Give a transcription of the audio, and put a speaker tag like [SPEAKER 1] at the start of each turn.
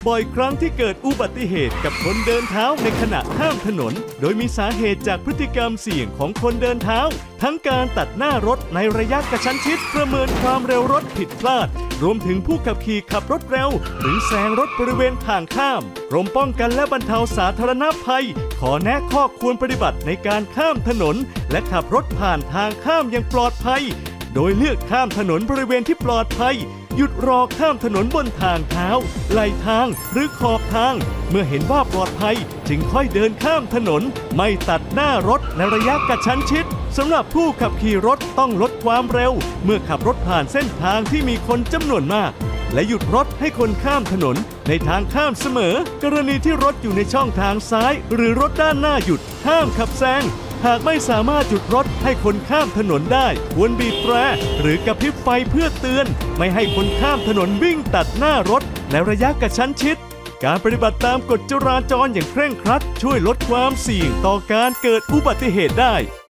[SPEAKER 1] บ่อยครั้งที่เกิดอุบัติเหตุกับคนเดินเท้าในขณะข้ามถนนโดยมีสาเหตุจากพฤติกรรมเสี่ยงของคนเดินเท้าทั้งการตัดหน้ารถในระยะกระชั้นชิดประเมินความเร็วรถผิดพลาดรวมถึงผู้ขับขี่ขับรถเร็วหรือแซงรถบริเวณทางข้ามกรมป้องกันและบรรเทาสาธารณภัยขอแนะข้อควรปฏิบัติในการข้ามถนนและขับรถผ่านทางข้ามอย่างปลอดภัยโดยเลือกข้ามถนนบริเวณที่ปลอดภัยหยุดรอข้ามถนนบนทางเท้าไหลทางหรือขอบทางเมื่อเห็นว่าปลอดภัยจึงค่อยเดินข้ามถนนไม่ตัดหน้ารถในระยะกระชั้นชิดสำหรับผู้ขับขี่รถต้องลดความเร็วเมื่อขับรถผ่านเส้นทางที่มีคนจำนวนมากและหยุดรถให้คนข้ามถนนในทางข้ามเสมอกรณีที่รถอยู่ในช่องทางซ้ายหรือรถด้านหน้าหยุดห้ามขับแซงหากไม่สามารถหยุดรถให้คนข้ามถนนได้ควรบีบแตรหรือกระพริบไฟเพื่อเตือนไม่ให้คนข้ามถนนวิ่งตัดหน้ารถในระยะกระชั้นชิดการปฏิบัติตามกฎจราจรอย่างเคร่งครัดช่วยลดความเสี่ยงต่อการเกิดอุบัติเหตุได้